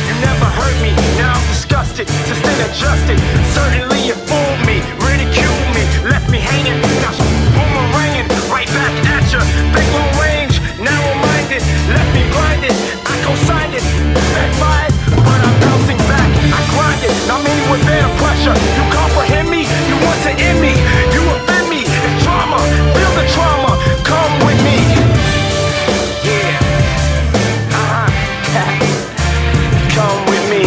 You never hurt me, now I'm disgusted. Sustain adjusted, certainly you fooled me, ridiculed me, left me hanging. Now boomeranging right back at ya. Big long range, narrow-minded, left me blinded. I co-signed it, back fired, but I'm bouncing back. I grind it, now me with better pressure. You comprehend me, you want to end me, you offend me. It's trauma, feel the trauma, come with me. Yeah, come with me.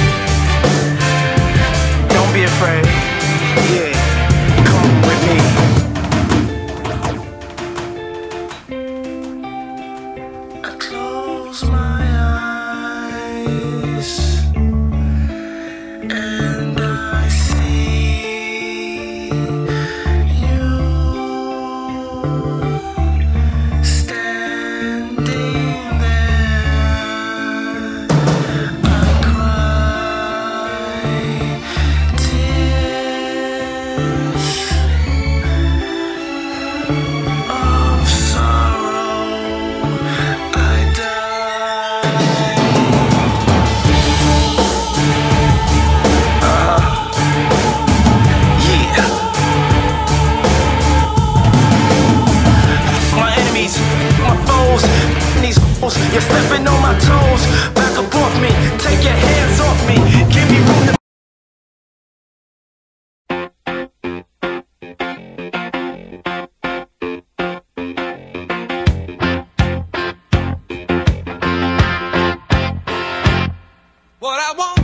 Don't be afraid. Yeah, come with me. I close my eyes and I see you standing there. I cry tears of sorrow. I die. Yeah. My enemies, my foes, these fools, you're stepping on my toes. Back up off me, take your hands off me, give me room to. What I want